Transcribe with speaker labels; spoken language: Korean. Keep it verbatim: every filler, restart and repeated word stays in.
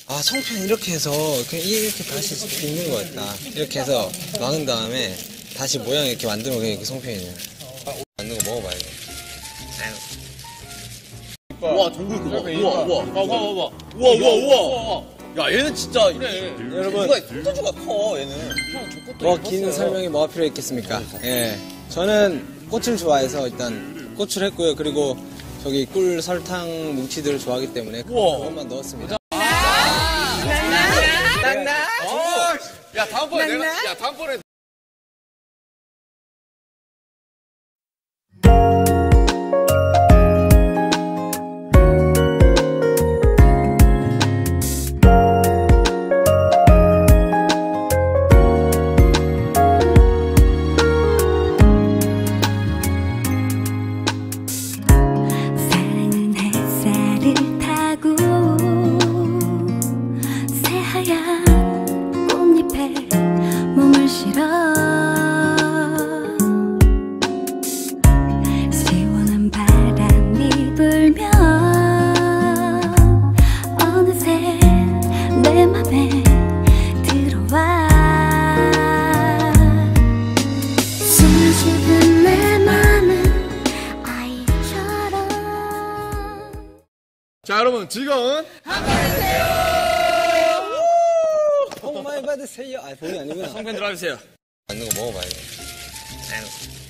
Speaker 1: 아, 송편 이렇게 해서 그냥 이렇게 다시 빚는 거였다. 이렇게 해서 막은 다음에 다시 모양 이렇게 만들면 그냥 이렇게 송편이냐. 만든 거 먹어봐야 돼.
Speaker 2: 우와, 정글 그거. 우와, 우와. 봐봐, 봐봐. 우와, 우와, 우와. 야, 얘는 진짜. 그래.
Speaker 1: 여러분.
Speaker 2: 손재주가 커, 얘는.
Speaker 1: 뭐 긴 설명이 뭐가 필요 있겠습니까? 예. 저는 꽃을 좋아해서 일단 꽃을 했고요. 그리고 저기 꿀 설탕 뭉치들을 좋아하기 때문에 그것만 넣었습니다.
Speaker 2: 낭낭. 야, 다음번에 내가, 야, 다음번에.
Speaker 3: 몸을 실어 시원한 바람이 불면 어느새 내 맘에 들어와 숨죽은 내 맘은 아이처럼.
Speaker 2: 자, 여러분, 즐거운
Speaker 1: 복 많이 받으세요. 아, 복이 아니구나.
Speaker 2: 송편 들어주세요.
Speaker 1: 만든 거 먹어봐야 돼.